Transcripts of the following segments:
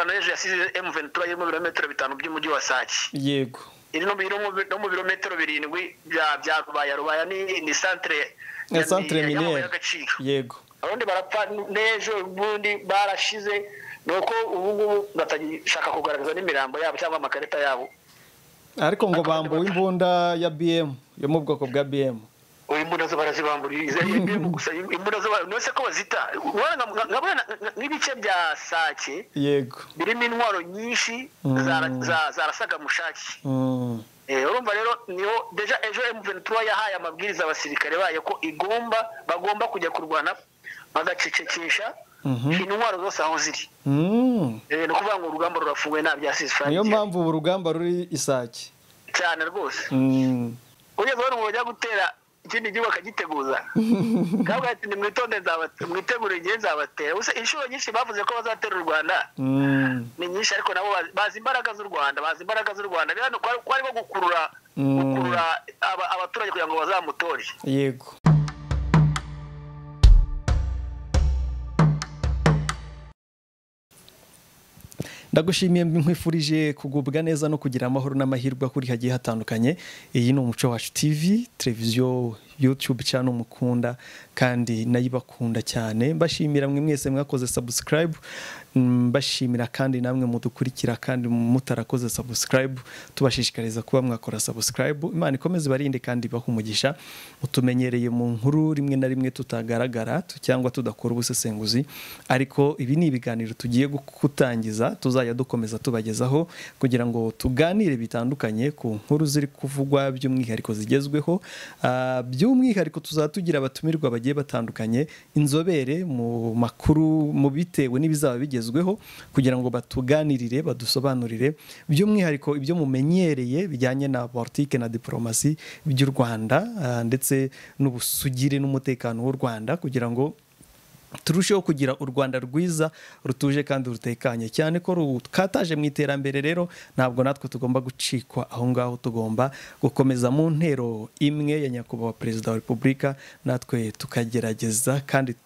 imirwano yeje yasize M23 yo mu birometero 5 by'umujyi wa Sake yego iri no mu birometero 7 bya Rubaya ni centre miniere yego abundi barapfa nejo bundi barashize nuko ubu batagishaka kugaragaza n'imirambo yabo cyangwa amakarita yabo ariko ngo bambuwe imbunda ya BM yo mu bwoko bwa BM imbunda zo barazibamburiza BM gusa imbunda zo nose ko bazita ngabona n'ibice bya Sake yego birimo intwaro nyinshi zarasaga mushaki urumva rero niho deja ejo M23 yahaye amabwiriza abasirikare bayo ko bagomba kujya kurwana bagacecekesha intwaro zose aho ziri no kuvuga ngo urugamba rurafunguye nta bya ceasefire niyo mpamvu urugamba ruri Isake cyane rwose ugeze hano ngo bajya gutera ikindi gihugu akagiteguza kabwa ati ni mwitonde mwitegure igihe nzabatera gusa inshuro nyinshi bavuze ko bazatera u Rwanda ni nyinshi ariko nabo bazi imbaraga z'u Rwanda rero kwari ko gukurura abaturage kugira ngo bazamutore yego ndagushimiye nkwifurije kugubwa neza no kugira amahoro n'amahirwe kuri hagiye hatandukanye iyi ni umuco wacu TV televiziyo YouTube channel mukunda kandi nayibakunda cyane mbashimira mwe mwese mwakoze subscribe mbashimira kandi namwe mudukurikira kandi mutarakoze subscribe tubashishikariza kuba mwakora subscribe Imana ikomeze barinde kandi bahumugisha utumenyereye mu nkuru rimwe na rimwe tutagaragara cyangwa tudakora ubusesenguzi ariko ibi ni ibiganiro tugiye gutangiza tuzajya dukomeza tubagezaho kugira ngo tuganire bitandukanye ku nkuru ziri kuvugwa by'umwihariko zigezweho by'umwihariko tuzatugira abatumirwa bagiye batandukanye inzobere mu makuru mu bitewe n'ibizaba bigezweho kugira ngo batuganirire badusobanurire by'umwihariko ibyo mumenyereye bijyanye na politike na diplomasi by'u Rwanda ndetse n'ubusugire n'umutekano w'u Rwanda kugira ngo turusheho kugira u Rwanda rwiza rutuje kandi rutekanye cyane ko rukataje mu iterambere rero ntabwo natwe tugomba gucikwa aho ngaho tugomba gukomeza mu ntero imwe ya nyakubahwa perezida wa Repubulika natwe tukagerageza kandi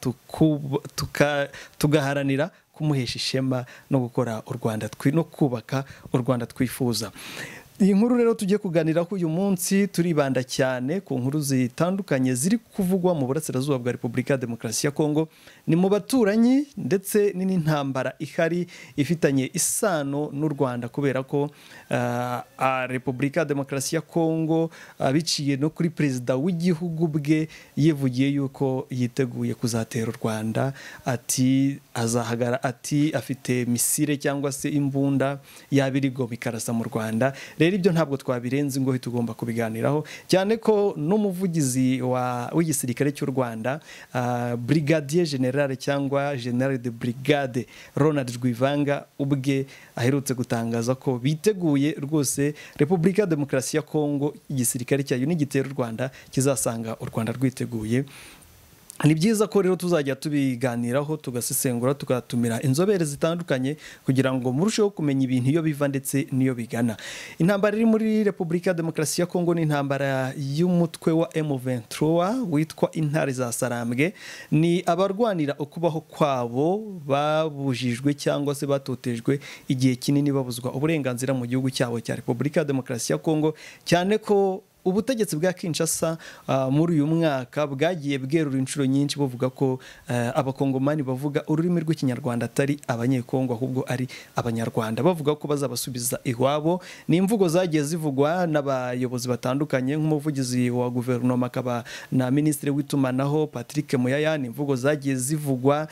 tugaharanira kumuhesha ishema no gukora u Rwanda no kubaka u Rwanda twifuza iyi nkuru rero tugiye kuganira ko uyu munsi turibanda cyane ku nkuru zitandukanye ziri kuvugwa mu burasirazuba bwa Repubulika ya Demokarasi ya Kongo ni mu baturanyi ndetse n'intambara ihari ifitanye isano n'u Rwanda kubera ko Repubulika ya Demokarasi ya Kongo biciye no kuri perezida w'igihugu bwe yivugiye yuko yiteguye kuzatera u Rwanda ati azahagara ati afite misile cyangwa se imbunda yabirigo bikarasa mu Rwanda rero ibyo ntabwo twabirenze ngo tugomba kubiganiraho cyane ko n'umuvugizi w'igisirikare cy'u Rwanda brigadier general cyangwa general de brigade Ronald Rwivanga ubwe aherutse gutangaza ko biteguye rwose Repubulika ya Demokarasi ya Kongo igisirikare cyayo n'igitero u Rwanda kizasanga u Rwanda rwiteguye ni byiza ko rero tuzajya tubiganiraho tugasesengura tugatumira inzobere zitandukanye kugira ngo murusheho kumenya ibintu iyo biva ndetse niyo bigana intambara iri muri Repubulika ya Demokarasi ya Kongo ni intambara y'umutwe wa M23 witwa intare za Sarambwe ni abarwanira ukubaho kwabo babujijwe cyangwa se batotejwe igihe kinini babuzwa uburenganzira mu gihugu cyabo cya Repubulika ya Demokarasi ya Kongo cyane ko ubutegetsi bwa Kinshasa muri uyu mwaka bwagiye bwerura inshuro nyinshi buvuga ko abakongomani bavuga ururimi rw'ikinyarwanda atari abanyekongo ahubwo ari abanyarwanda bavuga ko bazabasubiza iwabo ni imvugo zagiye zivugwa n'abayobozi batandukanye nk'umuvugizi wa guverinoma akaba na ministre w'itumanaho Patrick Muyaya ni imvugo zagiye zivugwa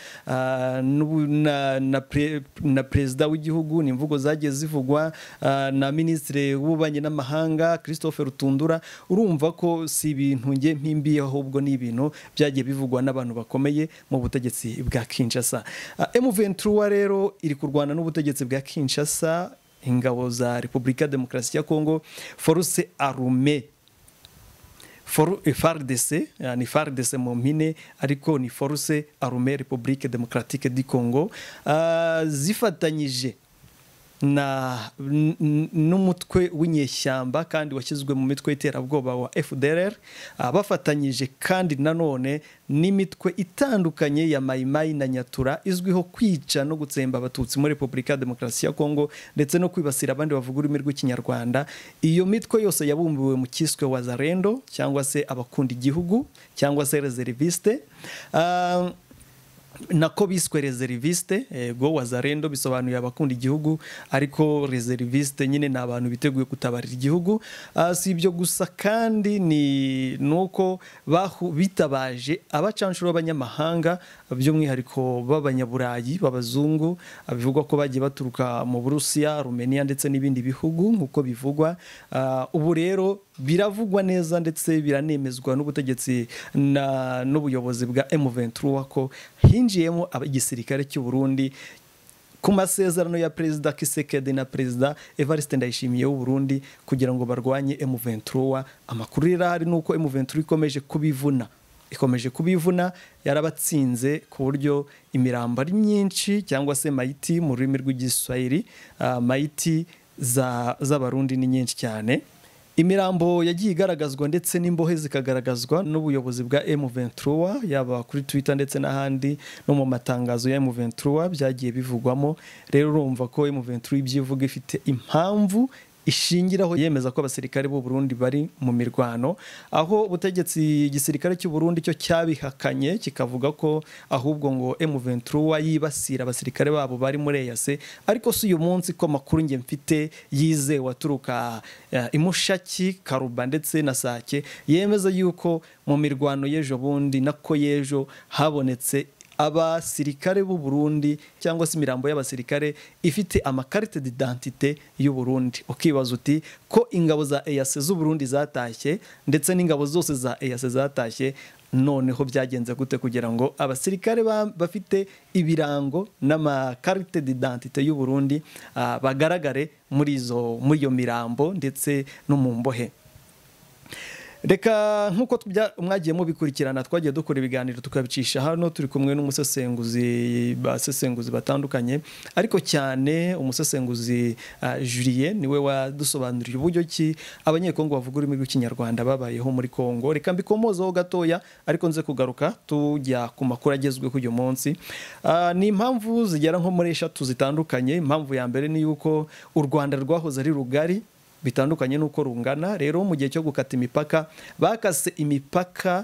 na perezida w'igihugu ni imvugo zagiye zivugwa na ministre w'ububanyi n'amahanga Christophe Rutundura urumva ko si ibintu nge mpimbiye ahubwo ni ibintu byagiye bivugwa n'abantu bakomeye mu butegetsi bwa Kinshasa M23 rero iri kurwana n'ubutegetsi bwa Kinshasa ingabo za Repubulika ya Demokarasi ya Kongo force armée FARDC ni FARDC mu mpine ariko ni force armée République démocratique du Congo zifatanyije n'umutwe w'inyeshyamba kandi washyizwe mu mitwe y'iterabwoba wa FDLR, bafatanyije kandi nanone n'imitwe itandukanye ya Mayimayi na Nyatura izwiho kwica no gutsemba abatutsi muri Repubulika ya Demokarasi ya Kongo ndetse no kwibasira abandi bavuga ururimi rw'ikinyarwanda. Iyo mitwe yose yabumbiwe mu kiswe Wazalendo cyangwa se abakunda igihugu cyangwa se reserviste, nako biswe reserviste. Ego Wazalendo bisobanuye abakunda igihugu, ariko reserviste nyine ni abantu biteguye gutabarira igihugu. Si ibyo gusa kandi ni nuko bitabaje abacanshuro b'abanyamahanga by'umwihariko b'abanyaburayi b'abazungu, bivugwa ko bagiye baturuka mu Burusiya, Rumeniya ndetse n'ibindi bihugu nk'uko bivugwa. Ubu rero biravugwa neza ndetse biranemezwa n'ubutegetsi n'ubuyobozi bwa M23 ko hinjiyemo igisirikare cy'u Burundi ku masezerano ya Perezida Tshisekedi na Perezida Evariste Ndayishimiye w'u Burundi kugira ngo barwanye M23. Amakuru rero ari nuko M23 ikomeje kubivuna yarabatsinze ku buryo imirambo ari myinshi cyangwa se mayiti mu rurimi rw'igiswahili, mayiti z'abarundi ni nyinshi cyane. Imirambo yagiye igaragazwa ndetse n'imbohe zikagaragazwa n'ubuyobozi bwa M23, yaba kuri Twitter ndetse n'ahandi no mu matangazo ya M23 byagiye bivugwamo. Rero urumva ko M23 ibyivuga ifite impamvu ishingiraho yemeza ko abasirikare b'u Burundi bari mu mirwano, aho ubutegetsi igisirikare cy'u Burundi cyo cyabihakanye kikavuga ko ahubwo ngo M23 yibasira abasirikare babo bari muri EAC. Ariko si uyu munsi ko makuru nge mfite yize waturuka Imushaki, Karuba ndetse na Sake yemeza yuko mu mirwano y'ejo bundi nako y'ejo habonetse abasirikare b'u Burundi cyangwa se imirambo y'abasirikare ifite amakarite d'identité y'u Burundi. Ukibaza uti ko ingabo za EAC z'u Burundi zatashye ndetse n'ingabo zose za EAC zatashye, noneho byagenze gute kugira ngo abasirikare bafite ibirango n'amakarite d'identité y'u Burundi bagaragare muri iyo mirambo ndetse no mu mbohe? Reka nkuko mwagiye mubikurikirana twagiye dukora ibiganiro tukabicisha hano, turi kumwe n'umusesenguzi batandukanye, ariko cyane umusesenguzi Julien niwe wadusobanurira uburyo ki abanyekongo bavuga ururimi rw'ikinyarwanda babayeho muri Kongo. Reka mbikomozaho gatoya ariko nze kugaruka tujya ku makuru agezweho uyu munsi. Ni impamvu zigera nko muri 3 zitandukanye. Impamvu ya mbere ni yuko u Rwanda rwahoze ari rugari bitandukanye nuko rungana. Rero mu gihe cyo gukata imipaka bakase imipaka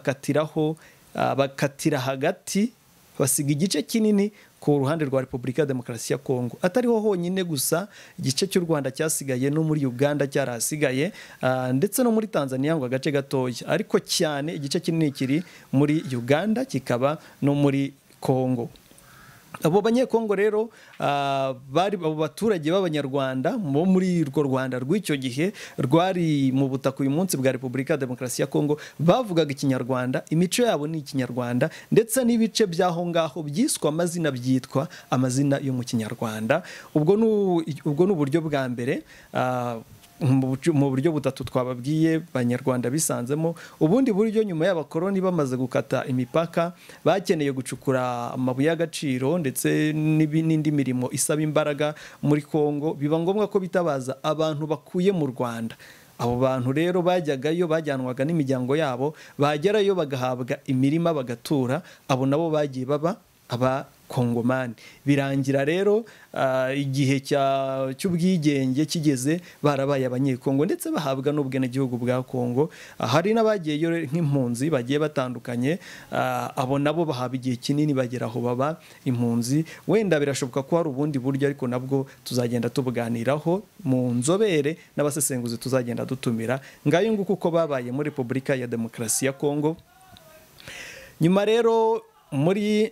bakatira hagati, basiga igice kinini ku ruhande rwa Repubulika ya Demokarasi ya Kongo. Atariho honyine gusa, igice cy'u Rwanda cyasigaye no muri Uganda cyarasigaye, ndetse no muri Tanzania ngo agace gatoya, ariko cyane igice kinini kiri muri Uganda kikaba no muri Kongo. Abo banyekongo rero bari abo baturage b'abanyarwanda muri urwo Rwanda rw'icyo gihe rwari mu butaka uyu munsi bwa Repubulika ya Demokarasi ya Kongo, bavugaga ikinyarwanda, imico yabo ni ikinyarwanda, ndetse n'ibice byaho ngaho byiswa amazina byitwa amazina yo mu kinyarwanda. Ubwo n'uburyo bwa mbere mu buryo butatu twababwiye Banyarwanda bisanzemo. Ubundi buryo nyuma y'abakoroni bamaze gukata imipaka bakeneye gucukura amabuye y'agaciro ndetse n'indi mirimo isaba imbaraga muri Kongo, biba ngombwa ko bitabaza abantu bakuye mu Rwanda. Abo bantu rero bajyagayo bajyanwaga n'imiryango yabo, bagerayo bagahabwa imirima bagatura. Abo nabo bagiye baba Abakongomani. Birangira rero igihe cy'ubwigenge kigeze barabaye abanyekongo ndetse bahabwa n'ubwenegihugu bwa Kongo. Hari n'abagiyeyo nk'impunzi bagiye batandukanye, abo nabo bahaba igihe kinini bagera aho baba impunzi. Wenda birashoboka ko hari ubundi buryo, ariko nabwo tuzagenda tubuganiraho mu nzobere n'abasesenguzi tuzagenda dutumira. Ngayo nguko uko babaye muri Repubulika ya Demokarasi ya Kongo. Nyuma rero muri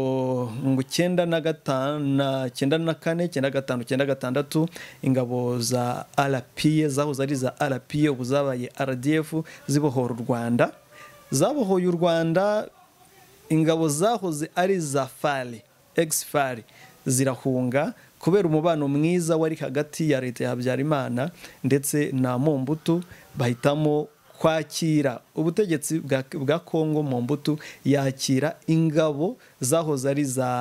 1994-1995 ingabo za RPA zahoze ari za RPA ubu zabaye RDF zibohora u Rwanda. Zabohoye u Rwanda, ingabo zahoze ari za FARI ex-FARI zirahunga kubera umubano mwiza wari hagati ya leta ya Habyarimana ndetse na Mobutu, bahitamo kwakira ubutegetsi bwa Kongo mu mbuto yakira ingabo zahoze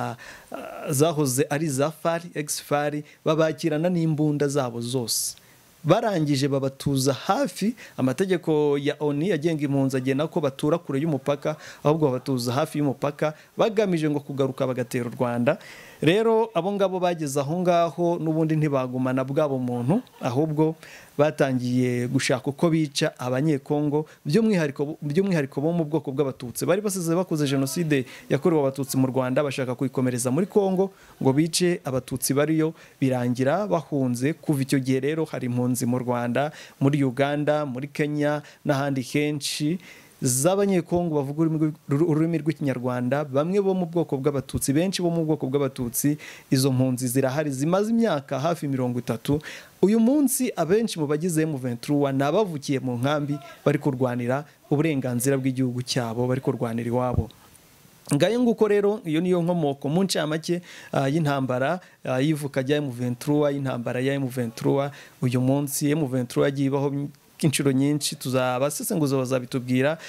ari za fari ex-fari babakirana n'imbunda zabo zose barangije babatuza hafi amategeko ya ONU agenga impunzi agena ko batura kure y'umupaka ahubwo babatuza hafi y'umupaka bagamije ngo kugaruka bagatera u Rwanda rero abo ngabo bageze aho ngaho n'ubundi ntibagumana bwabo muntu ahubwo batangiye gushaka uko bica abanyekongo by'umwihariko bo mu bwoko bw'abatutsi bari basize bakoze jenoside yakorewe abatutsi mu Rwanda bashaka kuyikomereza muri Kongo ngo bice abatutsi bariyo birangira bahunze kuva icyo gihe rero hari impunzi mu Rwanda muri Uganda muri Kenya n'ahandi henshi z'abanyekongo bavuga ururimi rw'ikinyarwanda bamwe bo mu bwoko bw'abatutsi benshi bo mu bwoko bw'abatutsi izo mpunzi zirahari zimaze imyaka hafi 30 uyu munsi abenshi mu bagize M23 nabavukiye mu nkambi bari kurwanira uburenganzira bw'igihugu cyabo bari kurwanira iwabo ngaye nguko rero iyo niyo nkomoko mu ncamake y'intambara yivuka rya M23 y'intambara ya M23 uyu munsi M23 yagiye baho inshuro nyinshi tuzabasesenguza bazabitubwira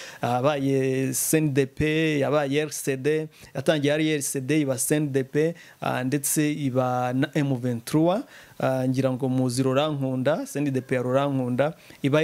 abaye CNDP yabaye RCD yatangiye ari RCD iba CNDP ndetse iba na M23 ngira ngo muzirora nkunda CNDP ya Rurankunda iba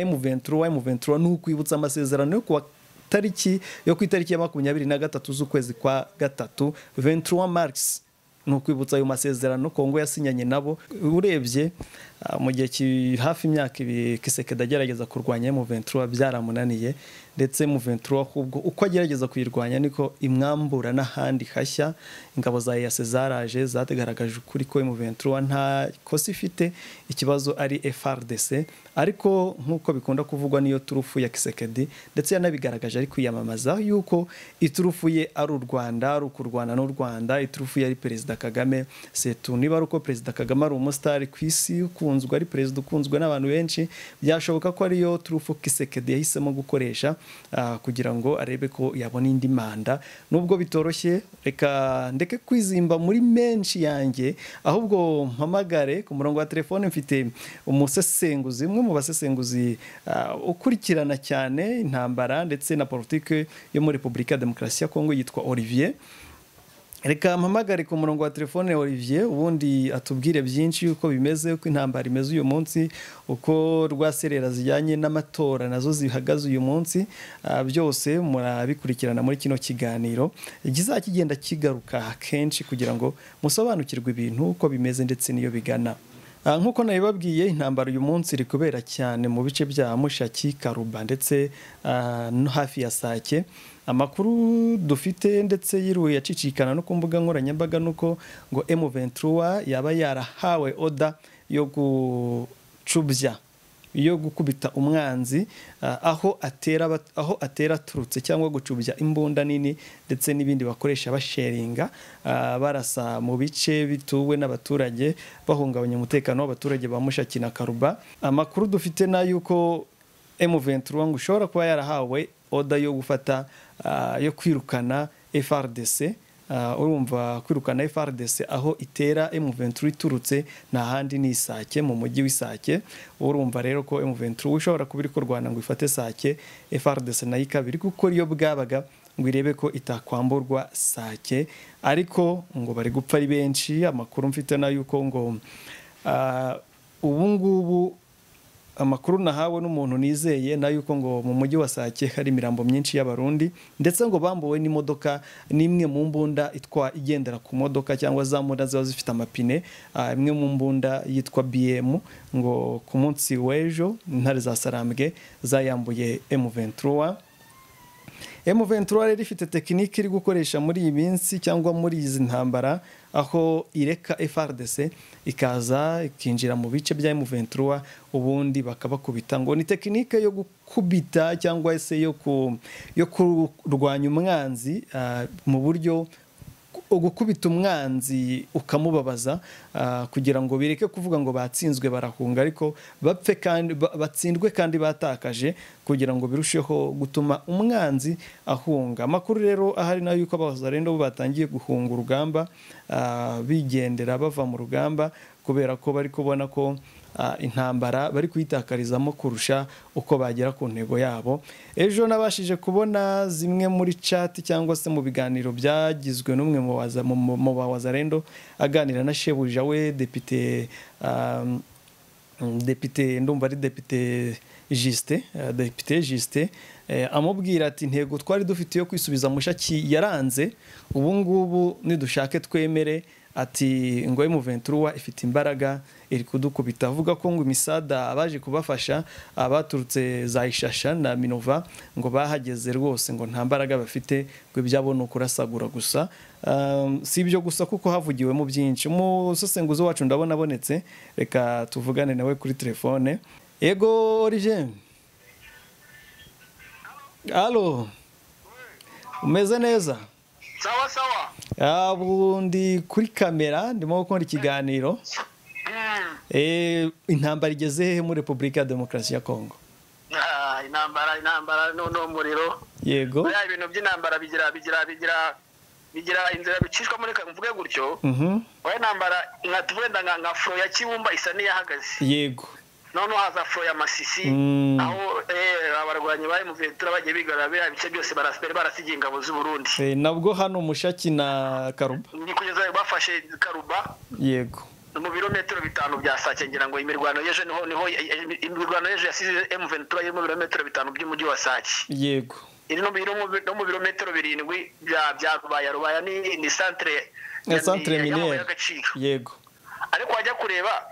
M23 nukwibutsa amasezerano yo kuwa tariki yo ku itariki ya 23 z'ukwezi kwa gatatu 23 Mars nukwibutsa ayo masezerano Kongo yasinyanye nabo urebye mu gihe hafi imyaka ibi Tshisekedi agerageza kurwanya M23 byaramunaniye ndetse M23 ahubwo uko agerageza kuyirwanya niko imwambura n'ahandi hashya ingabo za EAC zaraje zategaragaje kuri ko M23 nta kosi ifite ikibazo ari FARDC ariko nkuko bikunda kuvugwa niyo turufu ya Tshisekedi ndetse yanabigaragaje ari kwiyamamaza yuko iturufu ye ari u Rwanda ari kurwana n'u Rwanda iturufu ye ari Perezida Kagame setu niba ari uko Perezida Kagame ari umustar ku isi ukunzwe ari Perezida ukunzwe n'abantu benshi byashoboka ko ariyo turufu Tshisekedi yahisemo gukoresha kugira ngo arebe ko yabona indi manda nubwo bitoroshye reka ndeke kwizimba muri menshi yanjye ahubwo mpamagare ku murongo wa telefone mfite umusesenguzi umwe mu basesenguzi ukurikirana cyane intambara ndetse na politike yo muri Repubulika ya Demokarasi ya Kongo yitwa Olivier reka mpamagare ku murongo wa telefone Olivier ubundi atubwire byinshi uko bimeze uko intambara imeze uyu munsi uko rwaserera zijyanye n'amatora nazo zihagaze uyu munsi byose murabikurikirana muri kino kiganiro kizakigenda kigaruka kenshi kugira ngo musobanukirwe ibintu uko bimeze ndetse niyo bigana nkuko nabibabwiye intambara uyu munsi iri kubera cyane mu bice bya Mushaki Karuba ndetse no hafi ya Sake amakuru dufite ndetse yiruye yacicikana no ku mbuga nkoranyambaga nuko ngo M23 yaba yarahawe oda yo gucubya yo gukubita umwanzi aho atera turutse cyangwa gucubya imbunda nini ndetse n'ibindi bakoresha basheringa barasa mu bice bituwe n'abaturage bahungabanya umutekano w'abaturage ba Mushaki na Karuba amakuru dufite na yuko M23 ngo ushobora kuba yarahawe oda yo gufata yo kwirukana FARDC urumva kwirukana FARDC aho itera M23 iturutse na handi ni Sake mu mujyi w'Isake urumva rero ko M23 ushobora kubiri ko Rwanda ngo ifate Sake FARDC nayo ikabiri kuko iyo bwabaga ngo irebe ko itakwamburwa Sake ariko ngo bari gupfa ari benshi amakuru mfite na yuko ngo ubu ngubu amakuru nahawe n'umuntu nizeye na yuko ngo mu mujyi wa Sake hari imirambo myinshi y'Abarundi ndetse ngo bambuwe n'imodoka nimwe mu mbunda igendera ku modoka cyangwa za mbunda ziba zifite amapine imwe mu mbunda yitwa BM ngo ku munsi w'ejo intare za Sarambwe zayambuye M23 rero ifite tekinike iri gukoresha muri iyi minsi cyangwa muri izi ntambara aho ireka FARDC ikaza ikinjira mu bice bya M23 ubundi bakabakubita ngo ni tekinike yo gukubita cyangwa se yo kurwanya umwanzi mu buryo gukubita umwanzi ukamubabaza kugira ngo bireke kuvuga ngo batsinzwe barahunga ariko bapfe kandi batsindwe kandi batakaje kugira ngo birusheho gutuma umwanzi ahunga amakuru rero ahari nayo yuko abazarendo batangiye guhunga urugamba bigendera bava mu rugamba kubera ko bari kubona ko intambara bari kuyitakarizamo kurusha uko bagera ku ntego yabo. Ejo nabashije kubona zimwe muri chat cyangwa se mu biganiro byagizwe n'umwe mu bawazarendo aganira na shebuja we depite ndumva ari depite Yishe amubwira ati intego twari dufite yo kwisubiza mushaki yaranze, ubu ngubu nidushake twemere, ati ngo M23 ifite imbaraga iri kudukubita. Avuga ko ngo imisada abaje kubafasha abaturutse za Ishasha na Minova ngo bahageze rwose ngo nta mbaraga bafite, ngo ibyabo no kurasagura gusa. Si ibyo gusa kuko havugiwemo byinshi. Umusesenguzi wacu ndabona abonetse, reka tuvugane nawe kuri telefone. Ego Origine. Allo. Umeze neza? Sawa sawa. Abundi kuri kamera ndimo gukora ikiganiro. Intambara igeze he muri Republika ya Demokarasi ya Kongo? Intambara no muriro. Yego. Ya ibintu by'intambara bigira inzira bicishwa muri kamvuge gutyo. Wa intambara nkatuvenda nka fro ya Kibumba isa niyahagaze. Yego. None haza fro ya Masisi aho abarwanyi bari mu Ventura bagiye bigarabira ibice byose barasigiye ingabo z'u Burundi. Nabwo hano Mushaki na Karuba. Ni kugeza bafashe Karuba. Yego. Mu birometero 5 bya Sake ngira ngo imirwano yeje niho imirwano yeje yasize M23 iri mu birometero 5 by'umujyi wa Sake. Yego. Iri no mu birometero 7 bya Rubaya ni centre miniere. Yego. Ariko wajya kureba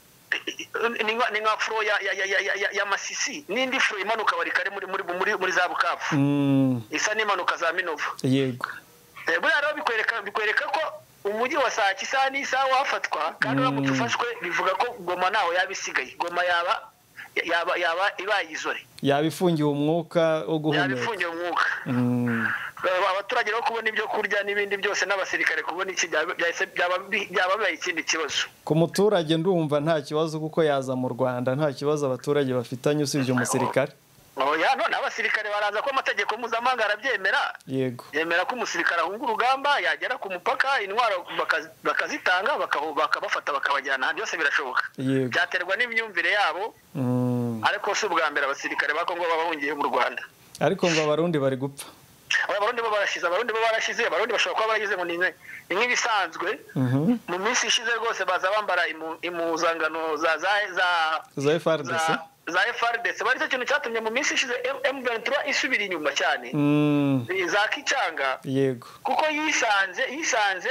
ni nka fro ya Masisi n'indi fro imanuka bari kare muri za Bukavu. Isa n'imanuka za Minova. Yego. Buriya rero bikwereka ko umujyi wa Sake isa n'isa wafatwa kandi uramutse ufashwe bivuga ko Goma naho yabisigaye. Goma yaba ibayizore. Yabifungiye umwuka wo guhumeka. Yabifungiye umwuka. Abaturage rero kubona ibyo kurya n'ibindi byose n'abasirikare kubona iki byababaye ikindi kibazo. Ku muturage ndumva nta kibazo kuko yaza mu Rwanda, nta kibazo abaturage bafitanye usibye umusirikare. Oya none abasirikare baraza ko amategeko mpuzamahanga arabyemera. Yego. Yemera ko umusirikare ahunga urugamba yagera ku mupaka intwaro bakazitanga bakabafata bakabajyana ahandi byose birashoboka. Byaterwa n'imyumvire yabo. Ariko si ubwa mbere abasirikare ba Kongo babahungiye mu Rwanda. Ariko ngo Abarundi bari gupfa. Abarundi Abarundi bashobora kuba baragize ngo ni nk'ibisanzwe. Mu minsi ishize rwose baza bambara impuzangano za FARDC. Za FARDC bari cyo kintu cyatumye mu minsi ishize M23 isubira inyuma cyane. Za Kicanga. Yego. Kuko yisanze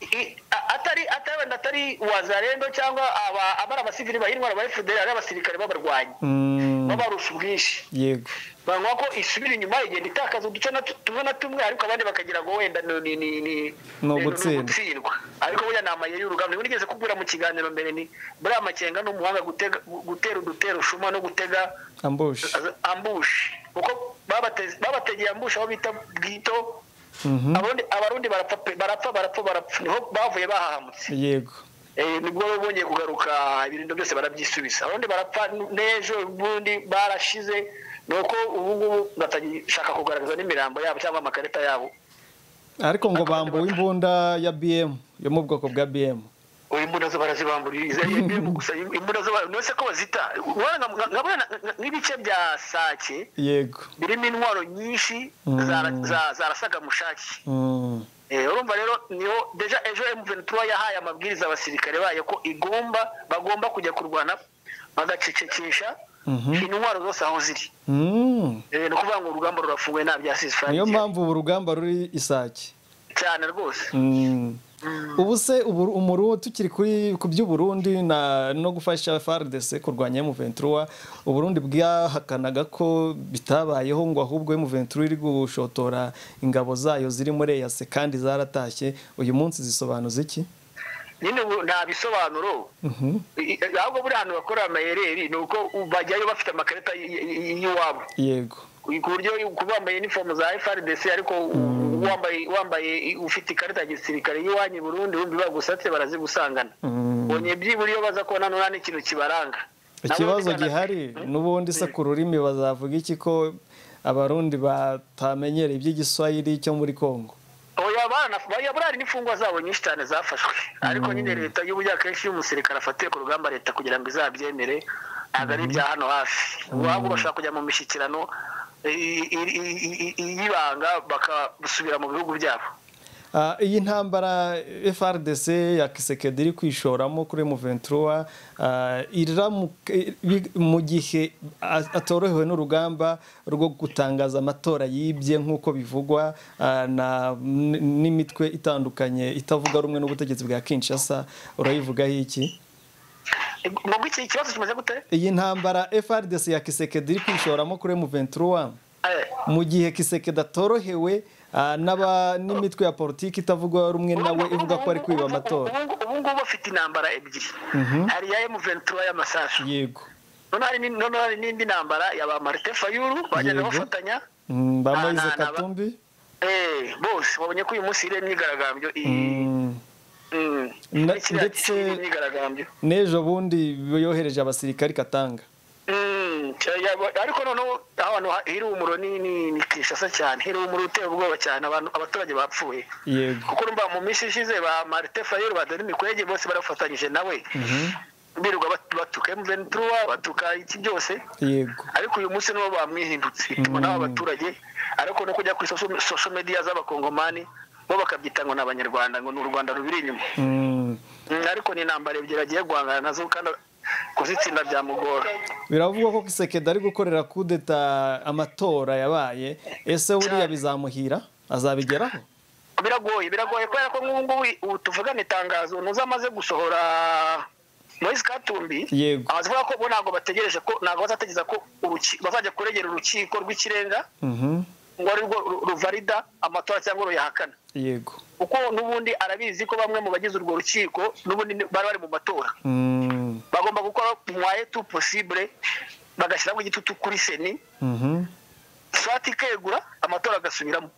atari wazarendo cyangwa abara abasivili bahirwa ba FDL ari abasirikare babarwanya. Babarusha ubwinshi. Yego. Bangwa ko isubira inyuma igenda itakaza uduce tumwe na tumwe ariko abandi bakagira ngo wenda no gutsindwa. Ariko buya namaye y'urugamba nigeze kugura mu kiganiro mbere ni buri amakenga no muhanga gutera udutero shuma no gutega ambush. Kuko babategeye ambush aho bita bwito. Abarundi barapfa niho bavuye bahahamutse. Yego. Nibwo bongeye kugaruka ibirindo byose barabyisubisa. Abarundi barapfa nejo bundi barashize nuko ubu batagishaka kugaragaza n'imirambo yabo cyangwa amakarita yabo. Ariko ngo bambuwe imbunda ya BM yo mu bwoko bwa BM. Imbunda zo barazibamburiza BM gusa imbunda zo nose ko bazita ngabona n'ibice bya Sake. Yego. Birimo intwaro nyinshi zarasaga mushaki. Urumva rero niho deja ejo M23 yahaye amabwiriza abasirikare bayo ko bagomba kujya kurwana bagacecekesha intwaro zose aho ziri. No kuvuga ngo urugamba rurafunguye nta byasize. Niyo mpamvu urugamba ruri Isake cyane rwose. Ubu se umuru tukiri ku by'Uburundi no gufasha FARDC kurwanya M23, Uburundi bwahakanaga ko bitabayeho ngo ahubwo M23 iri gushotora ingabo zayo ziri muri EAC kandi zaratashye. Uyu munsi zisobanuza iki? nyine nta bisobanuro ahubwo buri hantu bakora amayereri nuko bajyayo bafite amakarita y'iwabo yego ku buryo kubambaye uniform za FRDC ariko wambaye ufite ikarita ya gisirikare y'iwanyu Burundi wumbi bagusatse barazigusangana bonye byiburi yo baza kubona none ikintu kibaranga. Ikibazo gihari nubundi se ku rurimi bazavuga iki ko Abarundi batamenyera iby'igiswahili cyo muri Kongo? Oya burari n'imfungwa zabo nyinshi cyane zafashwe ariko nyine leta y'uburyo akenshi y'umusirikare afatiye ku rugamba leta kugira ngo izabyemere ntabwo ari ibya hano hafi waba bashaka kujya mu mishyikirano y'ibanga bakasubira mu bihugu byabo. Iyi ntambara FRDC ya Tshisekedi iri kwishoramo kuri M23 mu gihe atorohewe n'urugamba rwo gutangaza amatora yibye nk'uko bivugwa n'imitwe itandukanye itavuga rumwe n'ubutegetsi bwa Kinshasa, urayivugaho iki? Iki kibazo kimaze gute? Iyi ntambara FRDC ya Tshisekedi iri kwishoramo kuri M23 mu gihe Tshisekedi atorohewe n'imitwe ya politiki itavuga rumwe nawe ivuga ko ari kwiba amatora. Ubu ngubu bafite intambara ebyiri, hari ya M23 y'amasasu, yego, none hari n'indi ntambara ya ba Martin Fayulu bajyaga bafatanya ba Moise Katumbi, bose babonye ko uyu munsi iri imyigaragambyo ndetse n'ejo bundi yohereje abasirikari Katanga. Ariko noneho ahantu hiri umuro ni Kinshasa cyane, hiri umuro uteye ubwoba cyane, abaturage bapfuye. Yego, kuko urumva mu minsi ishize ba Martin Fayulu badeni mikwege bose barafatanyije nawe birirwa batuka M23 batuka iki byose. Yego, ariko uyu munsi nibo bamwihindutse bituma n'abo baturage ariko no kujya kuri social media z'abakongomani bo bakabyita ngo n'abanyarwanda ngo n'u Rwanda rubiri inyuma. Ariko ni intambara ebyiri agiye guhangana nazo kandi kuzitsinda byamugora. Biravugwa ko Tshisekedi ari gukorera kudeta amatora yabaye, ese buriya bizamuhira azabigeraho? Biragoye kubera ko nk'ubu tuvugana itangazo ntuzamaze gusohora Moise Katumbi. Yego, avuga ko bo ntabwo bategereje ko ntabwo bazategeza ko bazajya kuregera urukiko rw'ikirenga ngo ari rwo ruvalida amatora cyangwa ruyahakana. Yego, kuko n'ubundi arabizi ko bamwe mu bagize urwo rukiko n'ubundi bari mu matora. Bagomba gukora mwaye tout possible bagashyiramo igitutu kuri seni swati kegura amatora agasubiramo.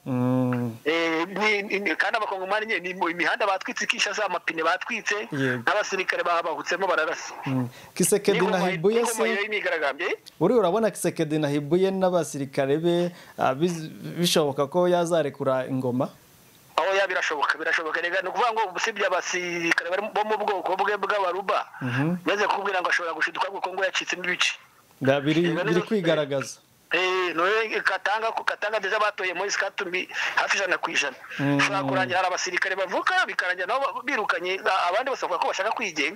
Kandi abakongomani nyine imihanda batwitse Kinshasa, amapine batwitse n'abasirikare babahutsemo bararasa. Tshisekedi nahibuye se uri urabona Tshisekedi nahibuye n'abasirikare be bishoboka ko yazarekura ingoma? Oya, birashoboka rega nukuvuga ngo usibye abasirikare bo mu bwoko bwe bw'abaruba maze kubwira ngo ashobora gushiduka kuko ngo yacitsemo ibice biri kwigaragaza. Katanga deja batoye Moise Katumbi hafi 100%. Ushobora kurangira hari abasirikare bavuka bikarangira nabo birukanye abandi basavuga ko bashaka kwigenga.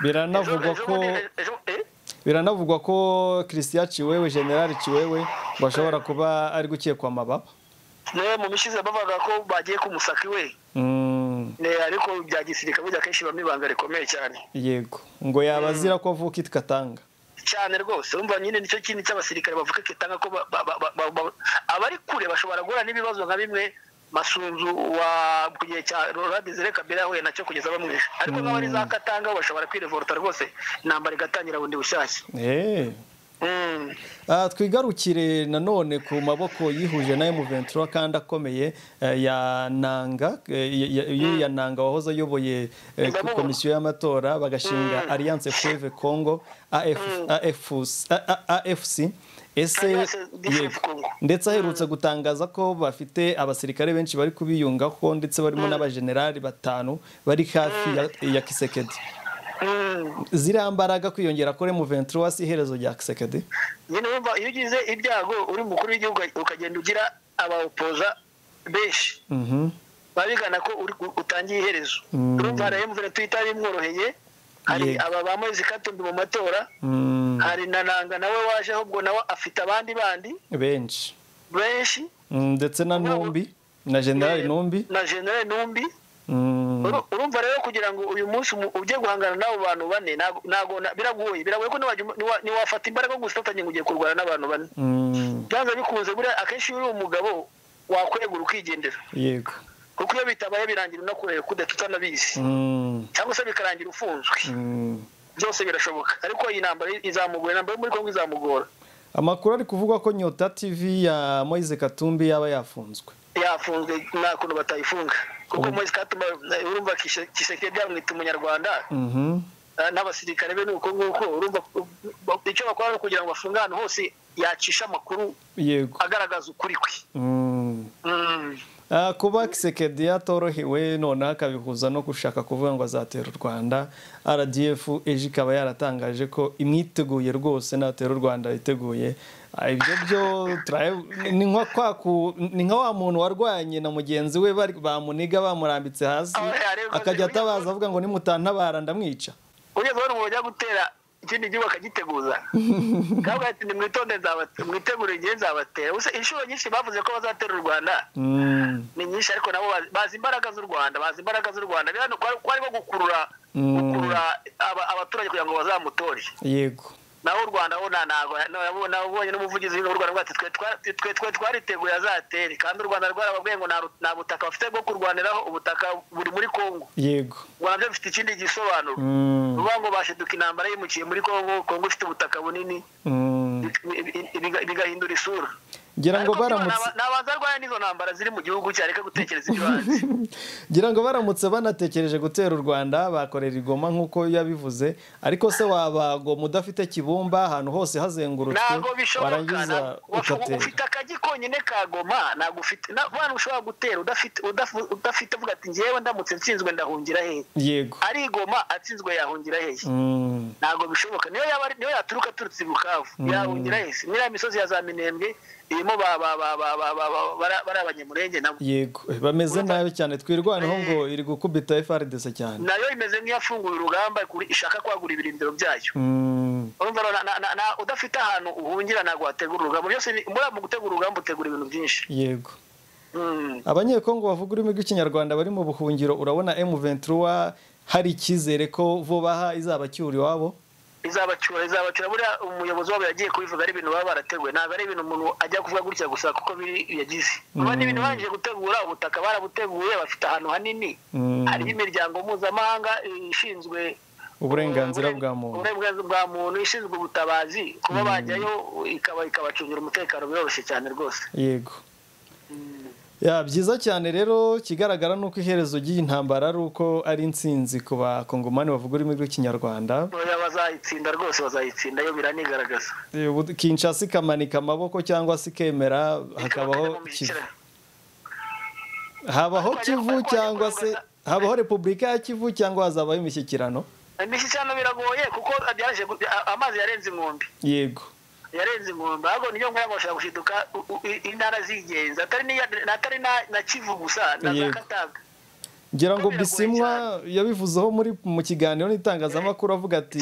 Biranavugwa ko Christian Chiwewe, General Chiwewe bashobora kuba ari gukekwa amababa. Mu mishize bavuga ko bagiye kumusaka iwe. Ariko bya gisirikare burya kenshi bamibanga rikomeye cyane. Yego, ngo yabazira ko avuka Katanga cyane rwose. Urumva nyine nicyo kintu cy'abasirikare bavuka Katanga ko abari kure bashobora guhura n'ibibazo nka bimwe Masunzu wa kugiye cya Laurent Desire Kabila yahuye nacyo kugeza bamwisha. Ariko nk'abari za Katanga bashobora kwirevolta rwose intambara igatangira bundi bushyashya. Twigarukire nanone ku maboko yihuje na M23 kandi akomeye ya Nanga wahoze ayoboye komisiyo y'amatora bagashinga Alliance Fleuve Congo AFC. Ese ndetse aherutse gutangaza ko bafite abasirikare benshi bari kubiyungaho ndetse barimo n'abajenerali 5 bari hafi ya Tshisekedi. Ziriya mbaraga kwiyongera kuri M23 si iherezo rya Tshisekedi? Nyine wumva iyo ugize ibyago uri mukuru w'igihugu ukagenda ugira abaopoza benshi babigana ko utangiye iherezo. Urumva hari M23 itabimworoheye, hari aba ba Moise Katumbi mu matora, hari na Nanga nawe waje ahubwo nawe afite abandi benshi ndetse na Numbi na General Numbi urumva rero kugira ngo uyu munsi ujye guhangana n'abo bantu bane nago biragoye ko niwafata imbaraga gustatanye ngo ugiye kurwana n'abantu bane. Byanze bikunze buri akenshi uri umugabo wakwegura ukigendera. Yego, kuko iyo bitabaye birangira unakorera kude tutanabizi cyangwa se bikarangira ufunzwe. Byose birashoboka, ariko iyi nambara izamugora, nambara muri Kongo izamugora. Amakuru ari kuvuga ko Nyota TV ya Moise Katumbi yaba yafunzwe nta kuntu batayifunga kuko Moise Katumbi urumva Tshisekedi yamwita umunyarwanda n'abasirikare be nuko nguko. Urumva icyo bakora kugira ngo bafunge ahantu hose yacisha amakuru agaragaza ukuri kwe. kuba Tshisekedi atorohewe noneho akabihuza no gushaka kuvuga ngo azatera u Rwanda, RDF ejo ikaba yaratangaje ko imwiteguye rwose natera u Rwanda yiteguye. Ibyo byo ni nka wa muntu warwanye na mugenzi we bamuniga bamurambitse hasi akajya atabaza avuga ngo nimutantabara ndamwica. Ugeze hano ngo bajya gutera ikindi gihugu akagiteguza kabwa ati nimwitonde mwitegure igihe nzabatera. Gusa inshuro nyinshi bavuze ko bazatera u Rwanda ni nyinshi, ariko nabo bazi imbaraga z'u Rwanda birano kwari ko gukurura abaturage kugira ngo bazamutore. Yego, naho u Rwanda ho nabonye n'umuvugizi w'u Rwanda ati twe twariteguye azatere, kandi u Rwanda rwarababwiye ngo nta butaka bafite bwo kurwaniraho, ubutaka buri muri Kongo. Yego, Rwanda bifite ikindi gisobanuro, ruvuga ngo bashiduka intambara yimukiye muri Kongo ifite ubutaka bunini bigahindura isura. Ngira ngo baramutse nabanza rwanya n'izo ntambara ziri mu gihugu cyareka gutekereza ibyo hanze. Ngira ngo baramutse banatekereje gutera u Rwanda bakorera igoma nkuko yabivuze, ariko se wabagoma udafite kibumba ahantu hose hazengurutse warangiza ugatera. Ufite akagi konyine kagoma, ntago ufite abantu ushobora gutera udafite vuga ati ngiyewe ndamutse nsinzwe ndahungira he. Yego, ari igoma atsinzwe yahungira he? Ntago bishoboka. Niyo yaturuka turutse Bukavu yahungira he? Mira imisozi ya za Minembwe irimo bari abanyamurenge nabo. Yego, bameze nabi cyane, twirwaneho ngo iri gukubita FRDC cyane. Nayo imeze nk'iyafunguye urugamba ishaka kwagura ibirindiro byayo. Urumva udafite ahantu uhungira ntago wategura urugamba. Byose mu gutegura urugamba utegura ibintu byinshi. Yego, abanyekongo bavuga ururimi rw'ikinyarwanda bari mu buhungiro, urabona M23 hari icyizere ko vuba izabacyura iwabo? Izabacyura buriya umuyobozi wabo yagiye kubivuga ari ibintu baba barateguye, ntabwo ari ibintu umuntu ajya kuvuga gutya gusa kuko biri yagize. Ubu ni ibintu barangije gutegura, ubutaka barabuteguye, bafite ahantu hanini, hari imiryango mpuzamahanga ishinzwe uburenganzira bwa muntu, ishinzwe ubutabazi, kuba bajyayo ikabacungira umutekano biroroshye cyane rwose. Yego, byiza cyane rero. Kigaragara nuko iherezo ry'iyi ntambara ari uko ari intsinzi ku bakongomani bavuga ururimi rw'ikinyarwanda. Bazayitsinda rwose, bazayitsinda, yo biranigaragaza. Kinshasa ikamanika amaboko cyangwa se ikemera hakabaho Kivu, habaho Kivu cyangwa se habaho Repubulika ya Kivu cyangwa hazabaho imishyikirano? Imishyikirano biragoye kuko amazi yarenze inkombe. Yego, yarenze inkombe, ahubwo niyo nkora bashaka gushiduka intara zigenza, atari na Kivu gusa na za Katanga. Ngira ngo Bisimwa yabivuzeho mu kiganiro n'itangazamakuru avuga ati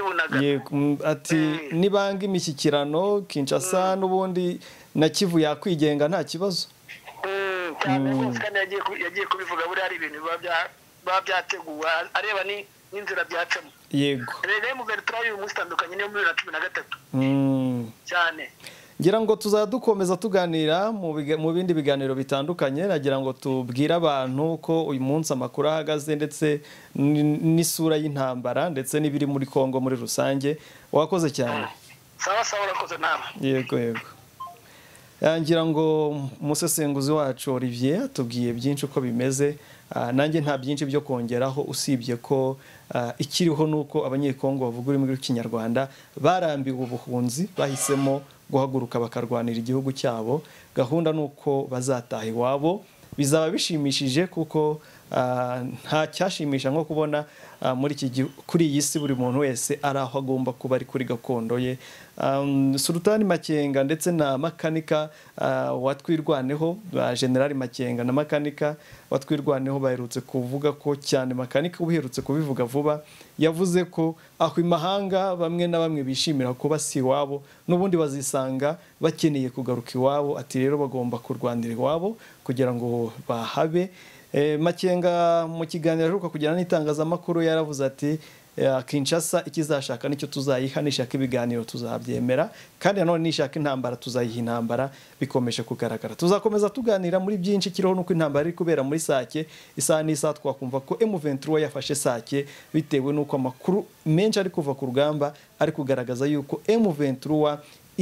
ati nibanga imishyikirano Kinshasa n'ubundi na Kivu yakwigenga nta kibazo. Cyane rwose, kandi yagiye kubivuga buri hari ibintu biba byateguwe areba n'inzira byacamo. Yego, rero M23 uyu munsi tandukanye niyo muri 2013 cyane. Ngira ngo tuzadukomeza tuganira mu bindi biganiro bitandukanye. Nagira ngo tubwire abantu ko uyu munsi amakuru ahagaze ndetse n'isura y'intambara ndetse n'ibiri muri Kongo muri rusange. Wakoze cyane. Sawa urakoze nawe. Yego. Ngira ngo umusesenguzi wacu Olivier atubwiye byinshi uko bimeze. Nanjye nta byinshi byo kongeraho usibye ko ikiriho nuko abanyekongo bavuga ururimi rw'ikinyarwanda barambiwe ubuhunzi, bahisemo guhaguruka bakarwanira igihugu cyabo. Gahunda nuko bazataha iwabo. Bizaba bishimishije kuko nta cyashimisha nko kubona kuri iyi si buri muntu wese ari aho agomba kuba ari kuri gakondo ye. Sultani Makenga ndetse na makanika watwirwaneho, General Makenga na makanika watwirwaneho baherutse kuvuga ko cyane makanika uherutse kubivuga vuba yavuze ko aho imahanga bamwe na bamwe bishimira kuba si iwabo n'ubundi bazisanga bakeneye kugaruka iwabo. Ati rero bagomba kurwanira iwabo kugira ngo bahabe. Makenga mu kiganiro aheruka kugirana n'itangazamakuru yaravuze ati Kinshasa ikizashaka nicyo tuzayiha, nishaka ibiganiro tuzabyemera, kandi nanone nishaka intambara tuzayiha intambara. Bikomeje kugaragara. Tuzakomeza tuganira muri byinshi, kiriho nuko intambara iri kubera muri Sake. Isaha n'isaha twakumva ko M23 yafashe Sake bitewe nuko amakuru menshi ari kuva ku rugamba ari kugaragaza yuko M23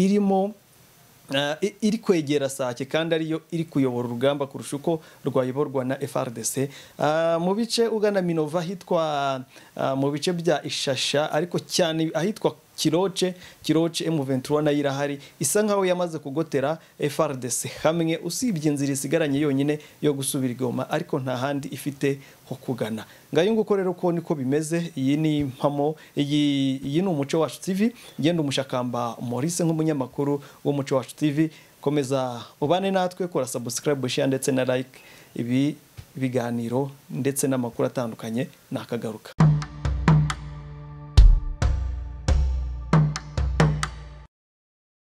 iri kwegera Sake kandi ariyo iri kuyobora urugamba kurusha uko rwayoborwa na FRDC. Mu bice ugana Minova hitwa mu bice bya Ishasha, ariko cyane ahitwa Kiroce M23 nayo irahari isa nkaho yamaze kugotera FRDC hamwe usibye inzira isigaranye yonyine yo gusubira Goma ariko nta handi ifite ho kugana. Ngayo nguko rero ko niko bimeze. Iyi ni impamo, iyi ni Umuco Wacu TV, ngenda umushakamba Maurice nk'umunyamakuru w'Umuco Wacu TV. Komeza ubane natwe, kora subscribe, share ndetse na like ibi biganiro ndetse n'amakuru atandukanye nakagaruka.